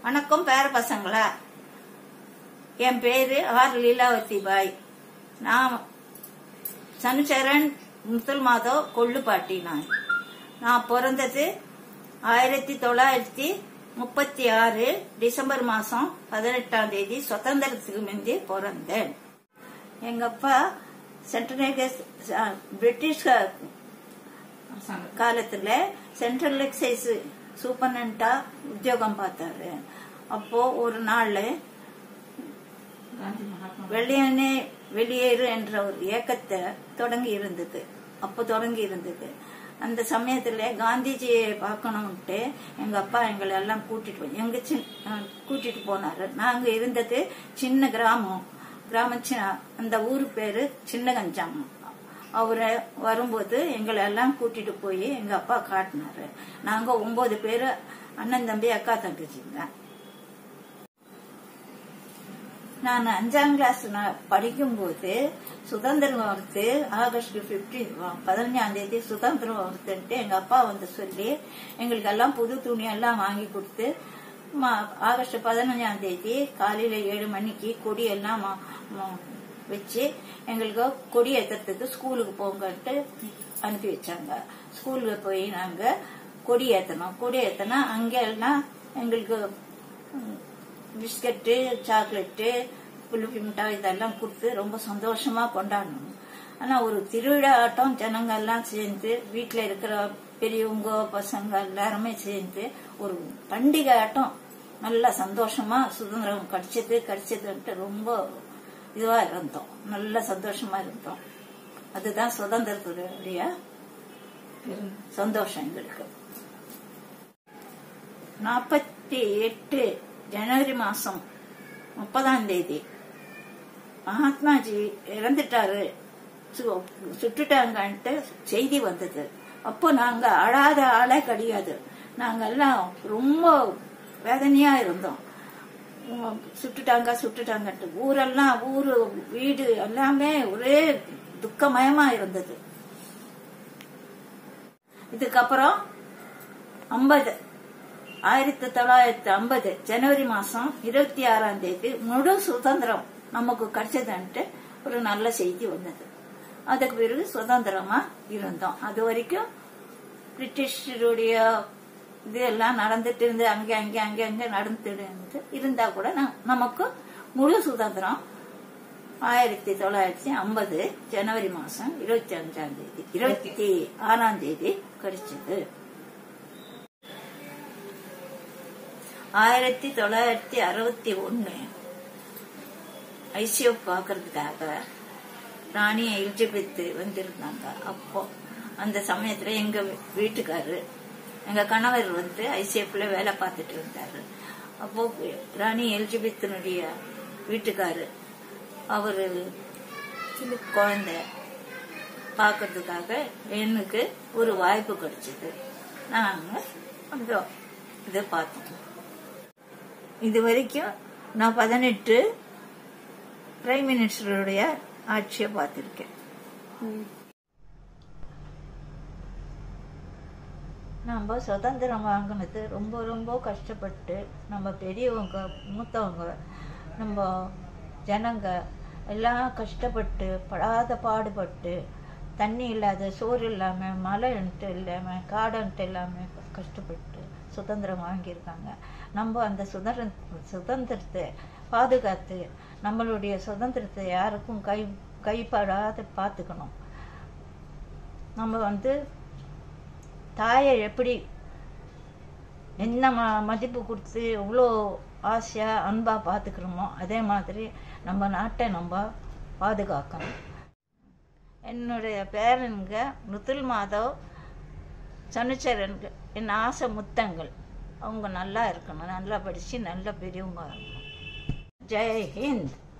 வணக்கம் பேர பசங்களா. என் பேரு ஆர் லீலாவதி பாய். நான் சனுச்சரன் முத்தல் மாதவ் கொள்ளுப்பாட்டி. நான் பிறந்தது 1936 டிசம்பர் மாசம் 18ஆம் தேதி சுதந்திரத்துக்கு முந்தி பிறந்தேன். எங்க அப்பா சென்ட்ரல் பிரிட்டிஷ் காலத்துல சென்ட்ரல் எக்ஸைஸ் சூப்பர்டென்டா உத்தியோகம் பார்த்தாரு. அப்போ ஒரு நாள் வெளியேறு என்ற ஒரு இயக்கத்தை தொடங்கி இருந்தது. அந்த சமயத்துல காந்திஜியை பார்க்கணும்ட்டு எங்க அப்பா எங்களை எல்லாம் கூட்டிட்டு போனாரு. நாங்க இருந்தது சின்ன கிராமம். அந்த ஊரு பேரு சின்ன கஞ்சாம். அவரை வரும்போது எங்களை எல்லாம் கூட்டிட்டு போய் எங்க அப்பா காட்டினாரு. நாங்க 9 பேரு, அண்ணன் தம்பி அக்கா தங்கச்சிங்க. நான் 5ஆம் கிளாஸ் படிக்கும் போது சுதந்திரம் வருது, ஆகஸ்ட் 15ஆம் தேதி சுதந்திரம் வருதுன்ட்டு எங்க அப்பா வந்து சொல்லி எங்களுக்கு எல்லாம் புது துணி எல்லாம் வாங்கி கொடுத்து ஆகஸ்ட் 15ஆம் தேதி காலையில 7 மணிக்கு கொடி எல்லாம் வச்சு எங்களுக்கு கொடி ஏத்துறதுக்கு ஸ்கூலுக்கு போங்கன்ட்டு அனுப்பி வச்சாங்க. ஸ்கூலுக்கு போய் நாங்க கொடி ஏத்தனா அங்க எல்லாம் எங்களுக்கு பிஸ்கட்டு, சாக்லேட்டு, புளிப்பி மிட்டாய் இதெல்லாம் கொடுத்து ரொம்ப சந்தோஷமா கொண்டாடணும். ஆனா ஒரு திருவிழா ஆட்டம் ஜனங்க எல்லாம் சேர்ந்து, வீட்டுல இருக்கிற பெரியவங்க பசங்க எல்லாருமே சேர்ந்து ஒரு பண்டிகை ஆட்டம் நல்லா சந்தோஷமா சுதந்திரம் கிடைச்சதுன்ட்டு ரொம்ப இதுவா இருந்தோம். நல்ல சந்தோஷமா இருந்தோம். அதுதான் சுதந்திரத்துடைய சந்தோஷம் எங்களுக்கு. 48 ஜனவரி மாசம் 30ஆம் தேதி மகாத்மாஜி இறந்துட்டாரு, சுட்டுட்டாங்கன்ட்டு செய்தி வந்தது. அப்போ நாங்க அழாத ஆளே கிடையாது. நாங்க எல்லாம் ரொம்ப வேதனையா இருந்தோம். சுட்டுட்டாங்கன்ட்டு ஊரு வீடு எல்லாமே ஒரே துக்கமயமா இருந்தது. இதுக்கப்புறம் 1950 ஜனவரி மாசம் 26ஆம் தேதி முழு சுதந்திரம் நமக்கு கிடைச்சதுன்ட்டு ஒரு நல்ல செய்தி வந்தது. அதுக்கு பிறகு சுதந்திரமா இருந்தோம். அது வரைக்கும் பிரிட்டிஷருடைய இது எல்லாம் நடந்துட்டு இருந்து அங்க நடந்துட்டு இருந்தா கூட நமக்கு முழு சுதந்திரம் 1950 ஜனவரி மாசம் 26ஆம் தேதி கிடைச்சது. 1961 ஐசிஎஃப் பாக்குறதுக்காக ராணி எலிஜபெத் வந்திருந்தாங்க. அப்போ அந்த சமயத்துல எங்க வீட்டுக்காரு, எங்க கணவர் வந்து ஐசிஎஃப்ல வேலை பார்த்துட்டு இருந்தாரு. அப்போ ராணி எலிஜபெத்தினுடைய வீட்டுக்காரு அவரு குழந்தை பாக்குறதுக்காக எனக்கு ஒரு வாய்ப்பு கிடைச்சது. நாங்க கொஞ்சம் இதை பார்த்தோம். இது வரைக்கும் நான் 18 பிரைம் மினிஸ்டருடைய ஆட்சியை பார்த்திருக்கேன். நம்ம சுதந்திரம் வாங்கினது ரொம்ப ரொம்ப கஷ்டப்பட்டு, நம்ம பெரியவங்க, மூத்தவங்க, நம்ம ஜனங்க எல்லாம் கஷ்டப்பட்டு படாத பாடுபட்டு, தண்ணி இல்லாத, சோறு இல்லாம, மழைன்ட்டு இல்லாம, காடன்ட்டு இல்லாம கஷ்டப்பட்டு சுதந்திரம் வாங்கியிருக்காங்க. நம்ம அந்த சுதந்திரத்தை பாதுகாத்து நம்மளுடைய சுதந்திரத்தை யாருக்கும் கைப்படாத பார்த்துக்கணும். நம்ம வந்து தாயை எப்படி என்ன மதிப்பு கொடுத்து எவ்வளோ ஆசையா அன்பா பாத்துக்கிறோமோ அதே மாதிரி நம்ம நாட்டை நம்ம பாதுகாக்கணும். என்னுடைய பேரனுங்க முத்துல் மாதவ், சனுச்சரனுங்க என் ஆசை முத்தங்கள். அவங்க நல்லா இருக்கணும், நல்லா படிச்சு நல்ல பெரியவங்க இருக்கணும். ஜெய் ஹிந்த்.